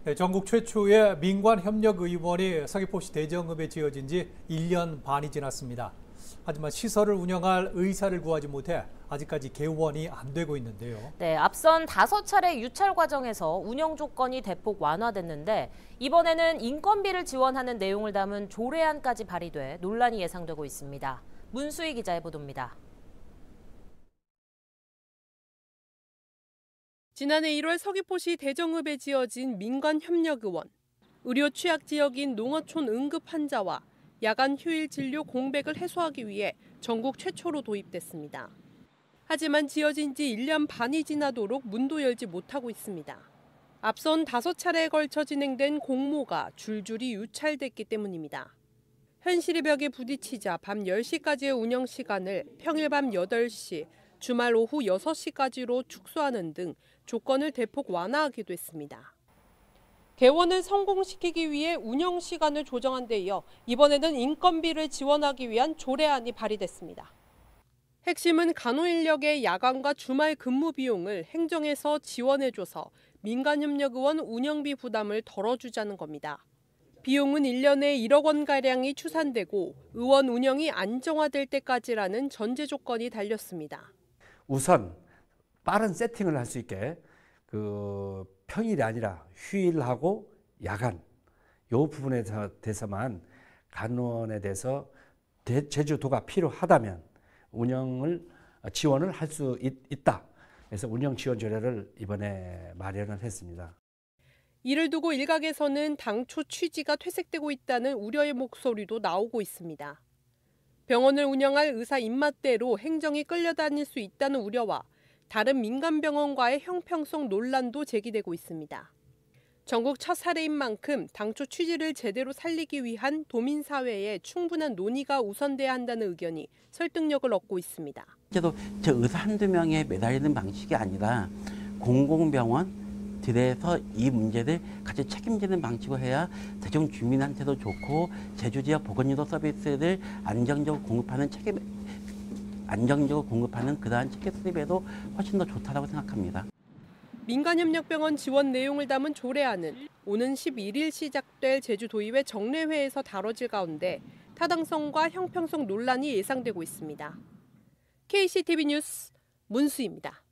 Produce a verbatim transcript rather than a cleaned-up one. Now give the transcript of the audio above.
네, 전국 최초의 민관협력의원이 서귀포시 대정읍에 지어진 지 일 년 반이 지났습니다. 하지만 시설을 운영할 의사를 구하지 못해 아직까지 개원이 안 되고 있는데요. 네, 앞선 다섯 차례 유찰 과정에서 운영 조건이 대폭 완화됐는데 이번에는 인건비를 지원하는 내용을 담은 조례안까지 발의돼 논란이 예상되고 있습니다. 문수희 기자의 보도입니다. 지난해 일월 서귀포시 대정읍에 지어진 민관협력의원. 의료 취약 지역인 농어촌 응급 환자와 야간 휴일 진료 공백을 해소하기 위해 전국 최초로 도입됐습니다. 하지만 지어진 지 일 년 반이 지나도록 문도 열지 못하고 있습니다. 앞선 다섯 차례에 걸쳐 진행된 공모가 줄줄이 유찰됐기 때문입니다. 현실의 벽에 부딪히자 밤 열 시까지의 운영 시간을 평일 밤 여덟 시, 주말 오후 여섯 시까지로 축소하는 등 조건을 대폭 완화하기도 했습니다. 개원을 성공시키기 위해 운영 시간을 조정한 데 이어 이번에는 인건비를 지원하기 위한 조례안이 발의됐습니다. 핵심은 간호인력의 야간과 주말 근무 비용을 행정에서 지원해줘서 민간협력의원 운영비 부담을 덜어주자는 겁니다. 비용은 일 년에 일억 원가량이 추산되고 의원 운영이 안정화될 때까지라는 전제 조건이 달렸습니다. 우선 빠른 세팅을 할 수 있게 그 평일이 아니라 휴일하고 야간 이 부분에 대해서만 간호원에 대해서 제주도가 필요하다면 운영을 지원을 할 수 있다. 그래서 운영 지원 조례를 이번에 마련을 했습니다. 이를 두고 일각에서는 당초 취지가 퇴색되고 있다는 우려의 목소리도 나오고 있습니다. 병원을 운영할 의사 입맛대로 행정이 끌려다닐 수 있다는 우려와 다른 민간병원과의 형평성 논란도 제기되고 있습니다. 전국 첫 사례인 만큼 당초 취지를 제대로 살리기 위한 도민사회의 충분한 논의가 우선돼야 한다는 의견이 설득력을 얻고 있습니다. 그래도 저 의사 한두 명에 매달리는 방식이 아니라 공공병원들에서 이 문제를 같이 책임지는 방식으로 해야 대중 주민한테도 좋고 제주 지역 보건의료 서비스를 안정적으로 공급하는 책임, 안정적으로 공급하는 그러한 체계 수립에도 훨씬 더 좋다고 생각합니다. 민간협력병원 지원 내용을 담은 조례안은 오는 십일 일 시작될 제주도의회 정례회에서 다뤄질 가운데 타당성과 형평성 논란이 예상되고 있습니다. 케이씨티비 뉴스 문수희입니다.